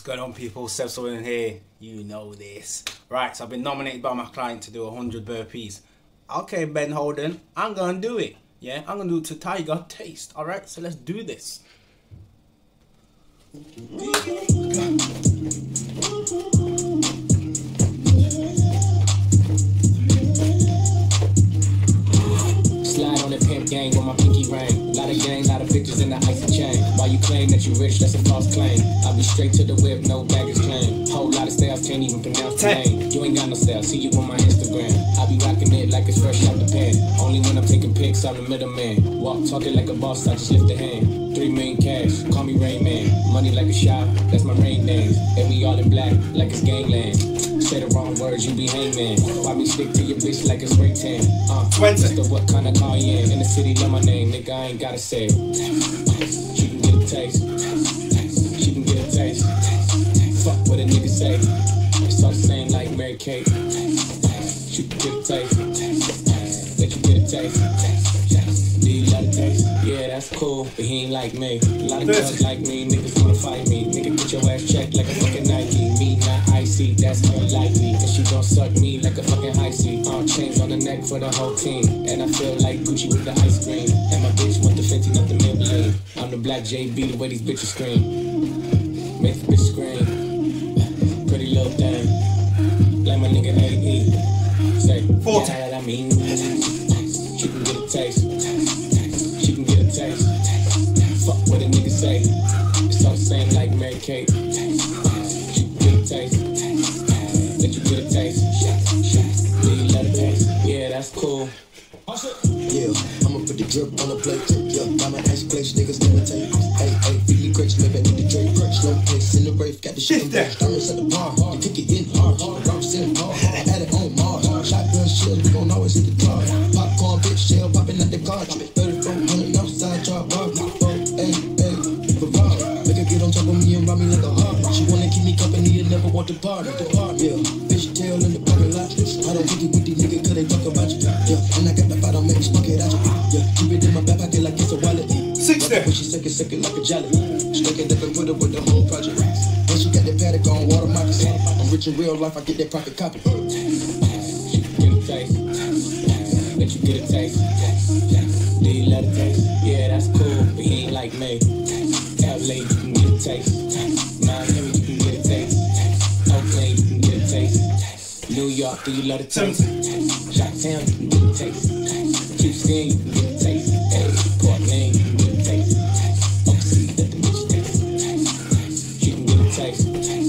going on, people? Seb Sullivan here. You know this. Right, so I've been nominated by my client to do 100 burpees. Okay, Ben Holden, I'm going to do it. Yeah, I'm going to do it to Tiger Taste. Alright, so let's do this. Slide on the pimp gang with my pinky ring. Lot of gang, lot of bitches in the icy chain. While you claim that you rich, that's a false claim. I'll be straight to the whip, no baggage claim. Whole lot of styles, can't even pronounce the name. You ain't got no style, see you on my Instagram. I'll be rocking it like it's fresh out the pan. Only when I'm taking pics, I'm the middleman. Walk talking like a boss, I just lift a hand. 3 million cash, call me Rain Man. Money like a shot, that's my rain dance. And we all in black, like it's gangland. Say the wrong words, you be hangman. Why me stick to your bitch like it's spray tan? Mister, what kind of car you in the city, love my name, nigga, I ain't gotta say it. She can get a taste. She can get a taste. Fuck what a nigga say. It's all the same like Mary Kate. She can get a taste. Let you get a taste. Do you love a taste? Yeah, that's cool, but he ain't like me. A lot of girls like me, niggas wanna fight me. Nigga, get your ass checked like a fucking Nike. Me not icy, that's unlikely. And she gon' suck me like a fucking high C. Chains on the neck for the whole team. And I feel like Gucci with the ice cream. And my bitch want the Fenty, not the Maybelline. I'm the black JB, the way these bitches scream. Make the bitch scream. Pretty little thing. Like my nigga AE. Say, yeah, that I mean. She can get a taste. She can get a taste. Fuck what a nigga say. It's all the same like Mary Kate. She can get a taste. Let you get a taste. Do you love a taste? Yeah, that's cool. Yeah, I'ma put the drip on the plate. Yeah, got my ice place, niggas imitate. Hey, hey, really great, maybe I need the Drake. Slow pace in the rave, got the shit in there. Diamonds at the bar, you kick it in hard. Rocks in hard, I had it on Mars. Shotgun shells, we gon' always hit the car. Popcorn, bitch, shell popping out the car. 3400 outside, drop bar. Hey, hey, Ferrari. Make her get on top of me and ride me like a heart. She wanna keep me company and never want to party. Yeah, bitch tail in the parking lot. I don't think it with these niggas cause they talk about you. Yeah, and I got the fight, I'll make smoke it out you. Yeah, keep it in my back pocket like it's a wallet. 6 there. She second like a jelly. Stuck it up and put it with the whole project. And she got that paddock on water moccasin. I'm rich in real life, I get that profit copy. She can get a taste. Let you get a taste. Do you love a taste? Yeah, that's cool, but he ain't like me. LA, you can get a taste. Miami, you can get a taste. Oakland, you can get a taste. New York, do you love a taste? Chi-town, you can get a taste. Houston, you can get a taste. Hey, Portland, you can get a taste. Overseas, let the bitch taste. She can get a taste.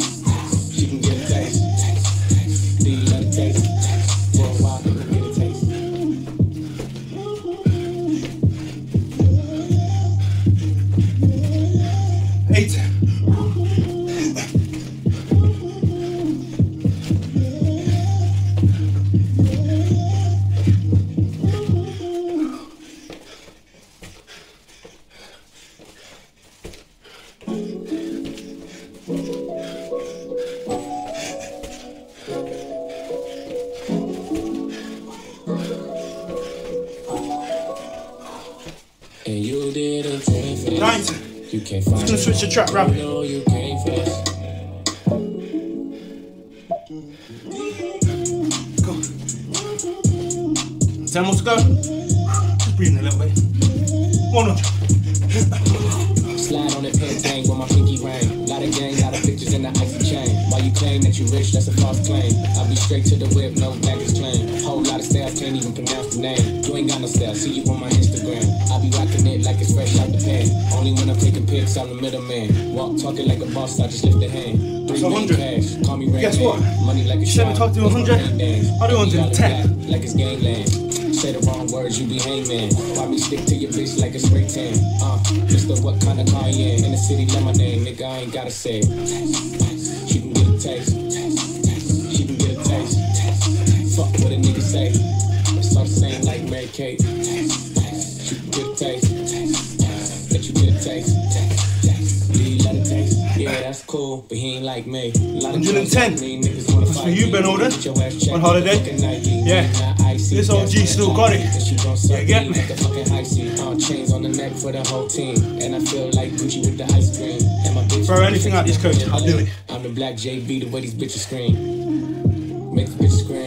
She can get a taste. Do you love a taste? Worldwide, you can get a taste. 8. And you didn't train for this. 9. You can't find Just gonna switch the track round. No, you can't fast. Go. 10 more to go. Just breathing a little bit. 100. Slide on the pimp gang with my pinky ring. Lot of gang, lot of pictures in the icy chain. While you claim that you rich, that's a false claim. I'll be straight to the whip, no baggage claim. Whole lot of styles, can't even pronounce the name. You ain't got no style, see you on my Instagram. I'll be rocking it like it's fresh out the pan. Only when I'm taking pics, I'm the middleman. Walk talking like a boss, I just lift a hand. 3 million cash, call me Rain Man. Guess what? Money like a Seven shot. talk to 100. I do 110. Like it's gangland. Say the wrong words, you be hangman. Why me stick to your bitch like a spray tan? Mister, what kind of car you in the city, love my name, nigga, I ain't gotta say it. She can get a taste. She can get a taste. Fuck what a nigga say. It's all the same like Mary Kate. She can get a taste. Let you get a taste. Do you love a taste? Yeah, that's cool, but he ain't like me. 110. That's for you, Ben Holden. On holiday. Yeah. This OG still got it. Yeah, get me. Chains on the neck for the whole team. And I feel like Gucci with the ice cream. And my bitch Throw anything at this coach, I'll do it. I'm the black JB, the way these bitches scream. Make the bitches scream.